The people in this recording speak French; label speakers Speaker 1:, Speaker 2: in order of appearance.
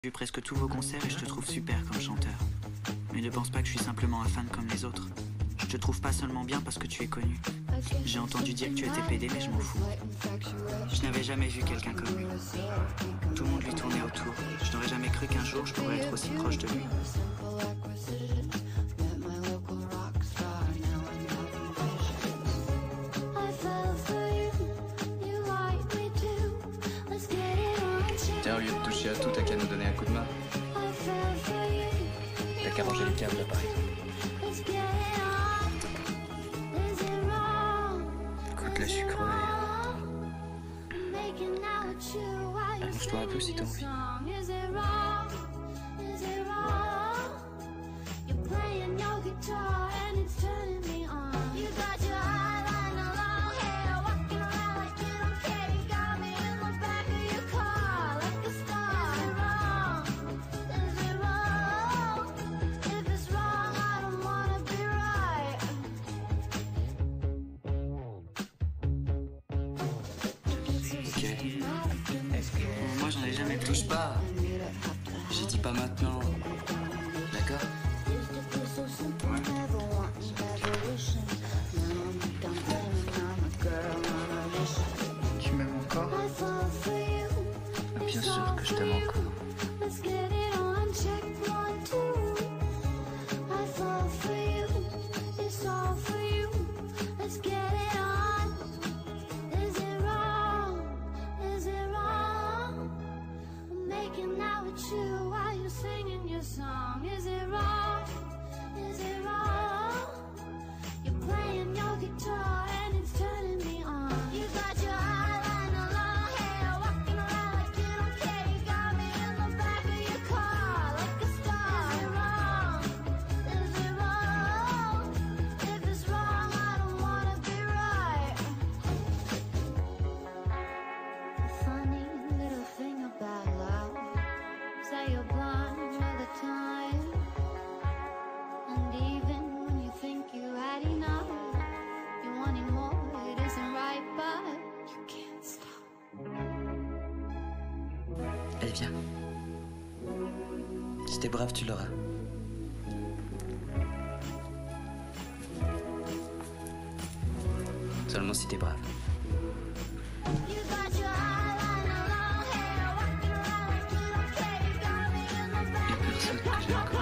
Speaker 1: J'ai vu presque tous vos concerts et je te trouve super comme chanteur. Mais ne pense pas que je suis simplement un fan comme les autres. Je te trouve pas seulement bien parce que tu es connu. J'ai entendu dire que tu étais PD, mais je m'en fous. Je n'avais jamais vu quelqu'un comme lui. Tout le monde lui tournait autour. Je n'aurais jamais cru qu'un jour je pourrais être aussi proche de lui.
Speaker 2: Tiens, au lieu de toucher à tout, t'as qu'à nous donner un coup de main. T'as qu'à ranger les câbles là, par exemple. Écoute, là, je suis crevé. Allonge-toi un peu si t'as envie.
Speaker 1: Moi, j'en ai jamais
Speaker 2: Touche pas. J'ai dit pas maintenant. D'accord?
Speaker 1: Tu m'aimes encore?
Speaker 2: Bien sûr que je t'aime encore. Allez, viens. Si t'es brave, tu l'auras. Seulement si t'es brave. Une personne que j'ai encore.